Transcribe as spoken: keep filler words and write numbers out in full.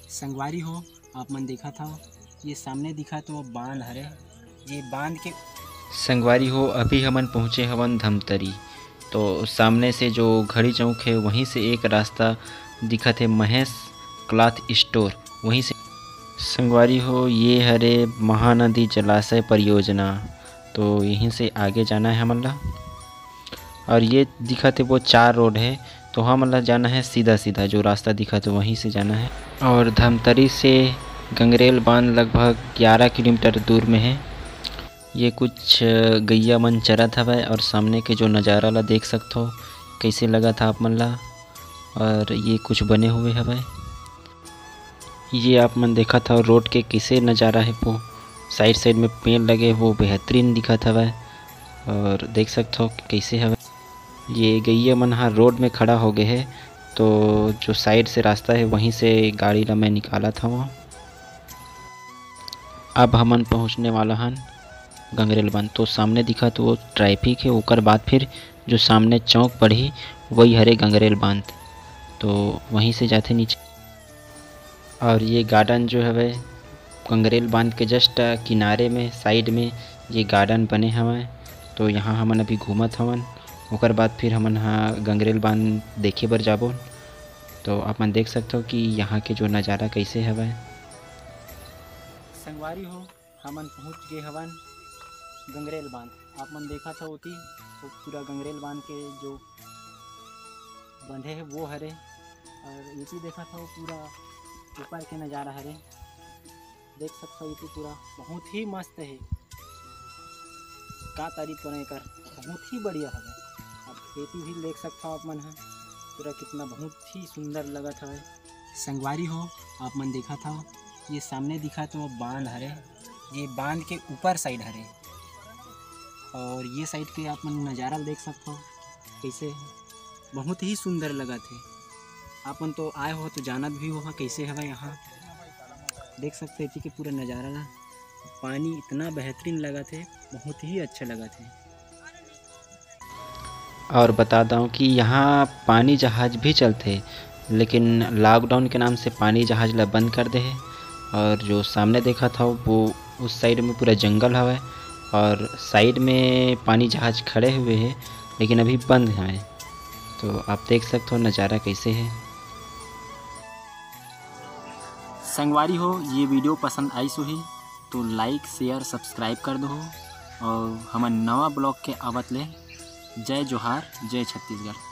संगवारी हो आप मन देखा था ये सामने दिखा तो बांध हरे। ये बांध के संगवारी हो अभी हमन पहुँचे हवन धमतरी। तो सामने से जो घड़ी चौक है वहीं से एक रास्ता दिखत है महेश क्लॉथ स्टोर, वहीं से संगवारी हो ये हरे महानदी जलाशय परियोजना। तो यहीं से आगे जाना है हमन ला। और ये दिखत है वो चार रोड है, तो हमन ला जाना है सीधा सीधा जो रास्ता दिखा तो वहीं से जाना है। और धमतरी से गंगरेल बांध लगभग ग्यारह किलोमीटर दूर में है। ये कुछ गैया मन चरत हवय और सामने के जो नज़ारा ला देख सकते हो कैसे लगा था आप मन ला। और ये कुछ बने हुए हवय, ये आप मन देखा था रोड के कैसे नज़ारा है। वो साइड साइड में पेड़ लगे वो बेहतरीन दिखत हवय और देख सकते हो कैसे हवय। ये गैया मन हा रोड में खड़ा हो गए है, तो जो साइड से रास्ता है वहीं से गाड़ी ला मैं निकाला था वहाँ। अब हमन पहुँचने वाला हन गंगरेल बांध। तो सामने दिखा तो वो ट्रैफिक है, ओकर बाद फिर जो सामने चौक पड़ी वही हरे गंगरेल बांध, तो वहीं से जाते नीचे। और ये गार्डन जो है गंगरेल बांध के जस्ट किनारे में साइड में ये गार्डन बने हवय। तो यहाँ हमन अभी घूमत हवन, ओकर बाद फिर हमन हाँ गंगरेल बांध देखे बर जाबो। तो आप मन देख सकते हो कि यहाँ के जो नज़ारा कैसे हवय। संगवारी हो हमन पहुंच गए हवन गंगरेल बांध। आप मन देखा था होती तो पूरा गंगरेल बांध के जो बंधे है वो हरे। और ये भी देखा था वो पूरा ऊपर के नज़ारा हरे, देख सकते हो। ये तो पूरा बहुत ही मस्त है, का तारीफ करें कर, बहुत ही बढ़िया है। अब खेती भी देख सकते हो आप मन है पूरा कितना बहुत ही सुंदर लगा था। संगवारी हो आप मन देखा था ये सामने दिखा तो बांध हरे। ये बांध के ऊपर साइड हरे और ये साइड के आप मन नज़ारा देख सकते हो कैसे बहुत ही सुंदर लगा थे। आप मन तो आए हो तो जानत भी हो कैसे है यहाँ, देख सकते हो कि पूरा नज़ारा ला पानी इतना बेहतरीन लगा थे, बहुत ही अच्छा लगा थे। और बता दूँ कि यहाँ पानी जहाज़ भी चलते, लेकिन लॉकडाउन के नाम से पानी जहाज़ ला बंद कर दे है। और जो सामने देखा था वो उस साइड में पूरा जंगल हवा और साइड में पानी जहाज़ खड़े हुए हैं लेकिन अभी बंद हैं। तो आप देख सकते हो नज़ारा कैसे है। संगवारी हो ये वीडियो पसंद आई सो ही तो लाइक शेयर सब्सक्राइब कर दो। और हमारे नवा ब्लॉग के आवत ले जय जोहार जय छत्तीसगढ़।